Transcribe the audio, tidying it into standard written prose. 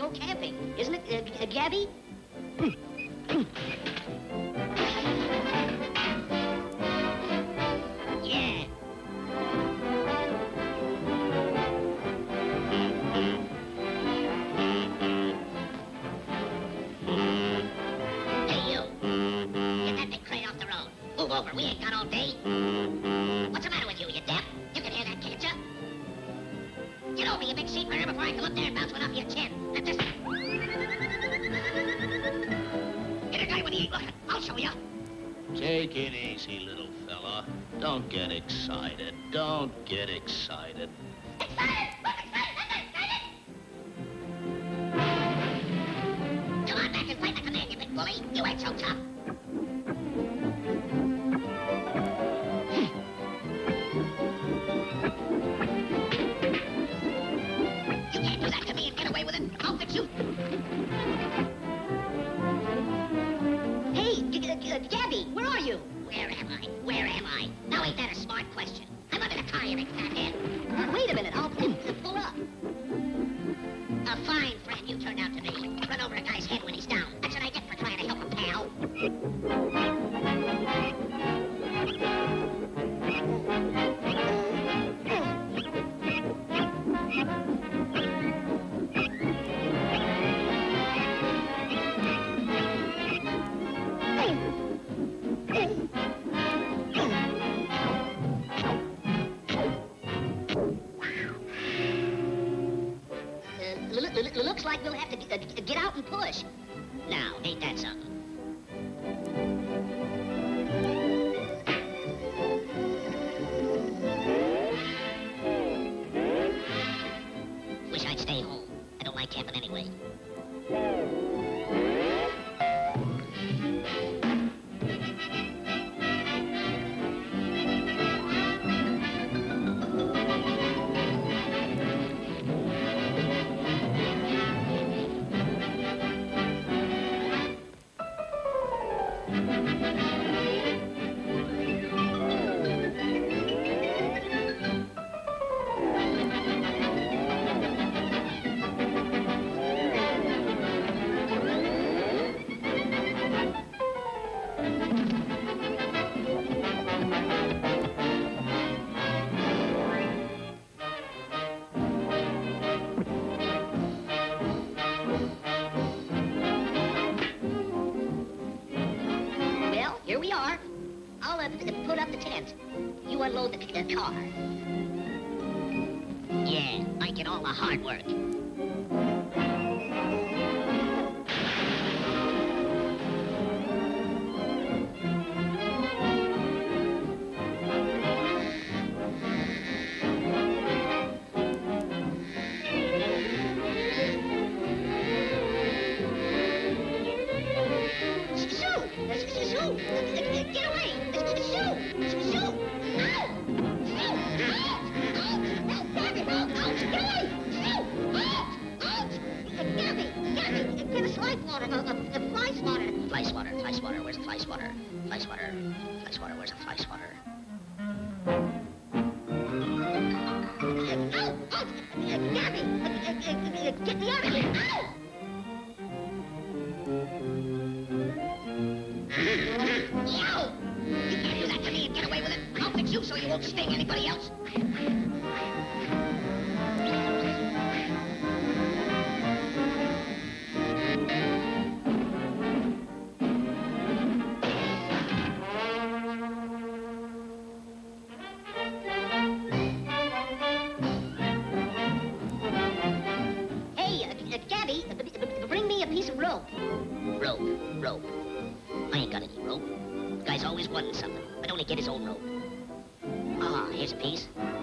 go camping, isn't it, Gabby? Yeah. Hey, you. Get that big crate off the road. Move over. We ain't got all day. What's the matter with you? You deaf? You can hear that, can't you? Get over, you big seat burner, before I come up there and bounce one off your chin. I'm just... Get a guy when he ain't looking. I'll show you. Take it easy, little fella. Don't get excited. Don't get excited. Excited! Look, excited! I'm excited! Come on back and fight like a man, you big bully. You ain't so tough. You can't do that to me and get away with it. I'll fix you. Hey, Gabby, where are you? Where am I? Where am I? Now ain't that a smart question? I'm under the car, you big fathead. Wait a minute, I'll pull up. A fine friend you turned out to be. Run over a guy's head when he's down. That's what I get for trying to help him, pal. Looks like we'll have to get out and push. Now, ain't that something? Wish I'd stay home. I don't like camping anyway. Here we are. I'll put up the tent. You unload the car. Yeah, I get all the hard work. Get away! Shoo! Shoo! Ow! Gabby, get away! Gabby, get a fly swatter, a fly swatter. Fly swatter, where's a fly swatter? Fly swatter, where's a fly swatter? Gabby, get me out of here! Ow! Yo! You can't do that to me and get away with it. I'll fix you so you won't sting anybody else. Hey, Gabby, bring me a piece of rope. Rope. I ain't got any rope. The guy's always wanting something, but only get his own rope. Ah, here's a piece.